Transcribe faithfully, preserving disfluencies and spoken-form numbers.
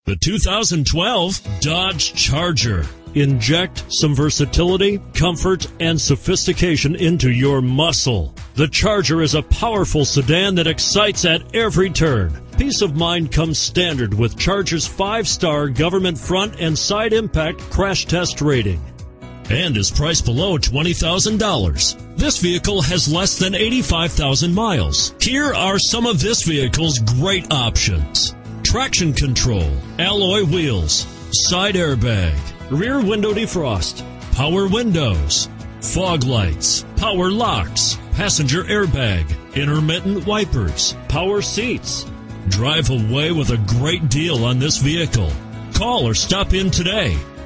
The two thousand twelve Dodge Charger. Inject some versatility, comfort, and sophistication into your muscle. The Charger is a powerful sedan that excites at every turn. Peace of mind comes standard with Charger's five-star government front and side impact crash test rating, and is priced below twenty thousand dollars. This vehicle has less than eighty-five thousand miles. Here are some of this vehicle's great options: traction control, alloy wheels, side airbag, rear window defrost, power windows, fog lights, power locks, passenger airbag, intermittent wipers, power seats. Drive away with a great deal on this vehicle. Call or stop in today.